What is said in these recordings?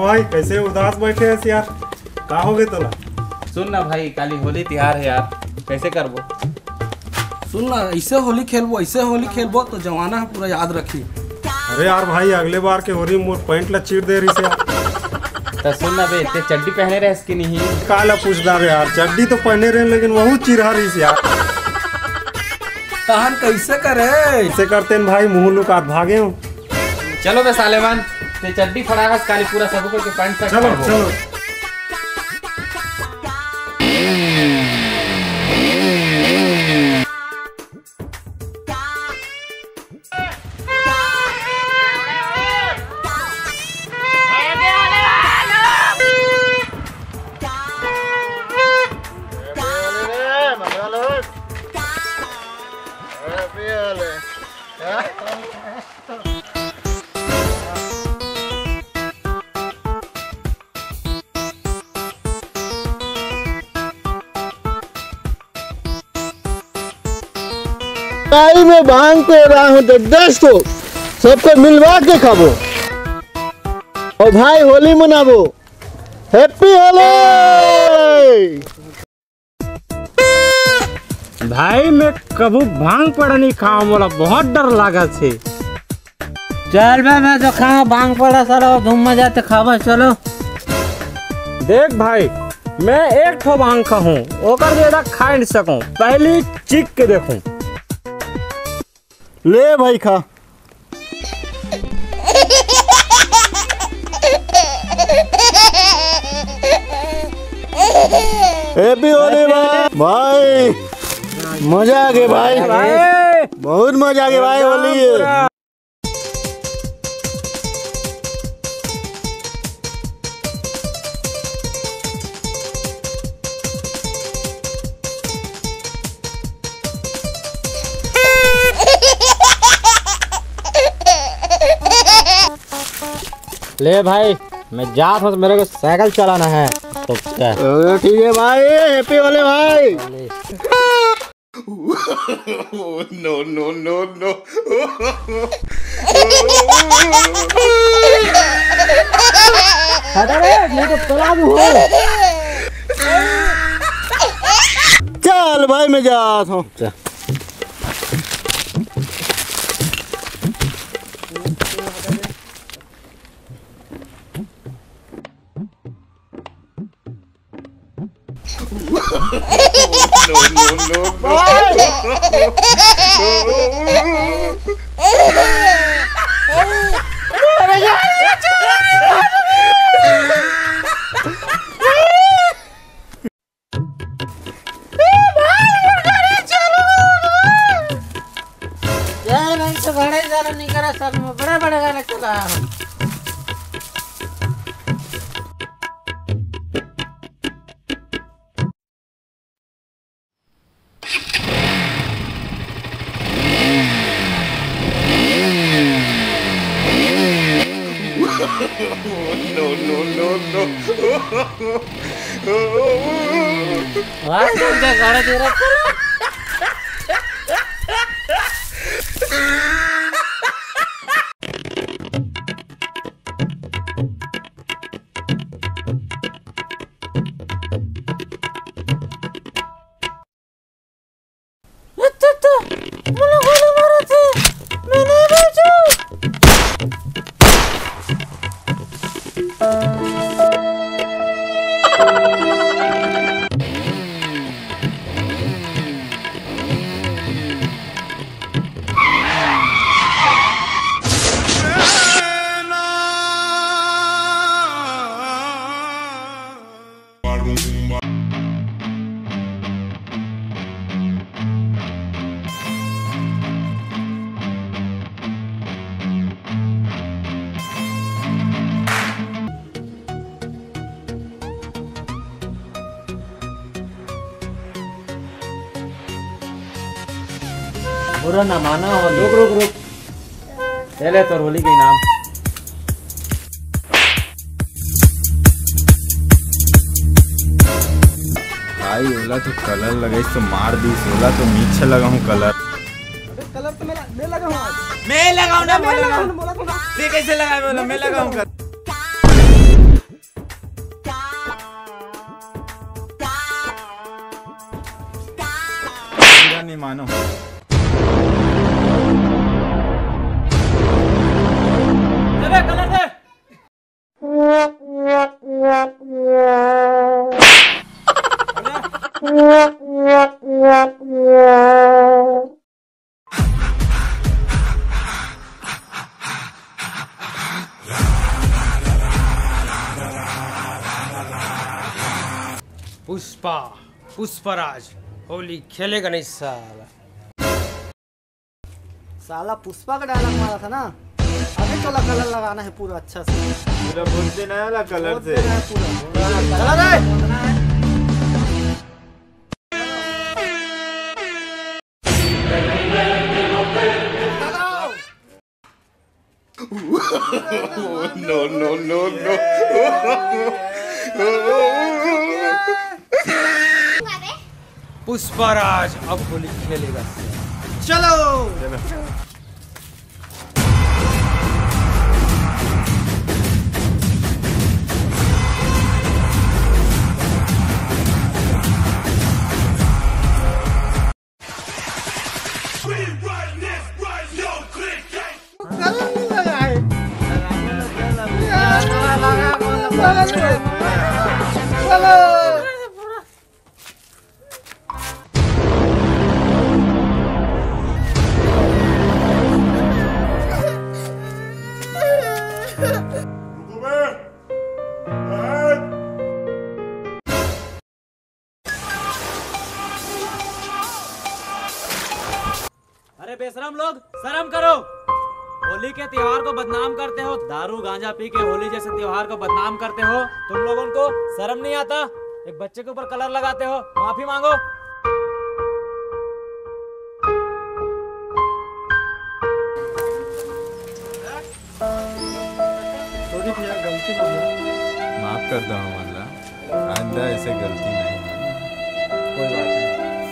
भाई कैसे उदास बैठे हैं यार, का हो गए तोला? सुन ना भाई, काली होली त्योहार है यार, कैसे करबो? सुन ना, ऐसे होली खेलबो तो जमाना है पूरा याद रखी। अरे यार भाई, अगले बार के होली मोर पैंट ला चीर दे रही से यार। तो सुन ना बे, ते चड्डी पहने रहे कि नहीं? काला पूछदा रे यार, चड्डी तो पहने रहे लेकिन वहू चिरहा रही से यार। तहन कैसे करे? ऐसे करते हैं भाई, मुंह लुकात भागे हूँ। चलो बे सालेमान, ते चड्डी फड़ागस काली पूरा सब को के पैंट से चलो चलो। ताई में भांग पे रहा हूँ तो 10 को सबको मिलवा के खाबो और भाई होली मनाबो। हैप्पी होली। भाई मैं कबू भांग पड़ा नहीं खाओ, मोला बहुत डर लगा छे। चल बे, मैं तो खाओ भांग पड़ा सारा, घूम जाते खावा। चलो देख भाई, मैं एक ठो भांग खाऊं, ओकर ज्यादा खा नहीं सकूं, पहली चिक के देखूं। ले भाई खा। हैप्पी होली भाई, मजा आ गया भाई, बहुत मजा आ गया भाई होली है। ले भाई, मैं जात हूँ, मेरे को साइकिल चलाना है तो क्या? ठीक है भाई, हैप्पी होली भाई। No no no no. चल भाई मैं जाता हूँ। No no no no। बड़े गाना नहीं करा, सब में बड़े बड़े गाना चला। No no no no। वाह, तुझे गाना दे रहा है। बुरा ना माना। और रुक रुक रुक, ले तो होली के नाम। भाई ओला तो कलर लगे तो मार दी, ओला तो नीचे लगा हूँ कलर। कलर तो मैं लगा हूँ आज। मैं लगाऊं ना, मैं लगाऊं। कैसे लगाए? मैं लगाऊं। नहीं मानो। कलर दे। पुष्पा पुष्पराज होली खेलेगा नहीं साला। साला पुष्पा का डायलॉग मारा था ना, अभी तो कलर लगाना है पूरा अच्छा से, पूरा भून देना है कलर से। चला रे। No, no, no, no. Pushpraj अब होली खेलेगा। चलो अरे बेशरम लोग, शर्म करो। होली के त्योहार को बदनाम करते हो, दारू गांजा पी के होली जैसे त्योहार को बदनाम करते हो। तुम लोगों को शर्म नहीं आता? एक बच्चे के ऊपर कलर लगाते हो, माफी मांगो। थोड़ी भैया गलती हो गई, माफ कर दो हमारा, आइंदा ऐसे गलती नहीं होगी। कोई बात नहीं।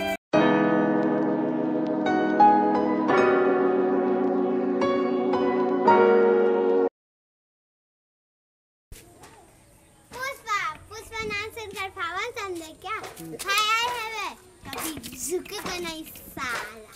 पुष्पा नाम सुनकर पावन समझे क्या? हाय हाय है कभी झुकेगा नहीं साला।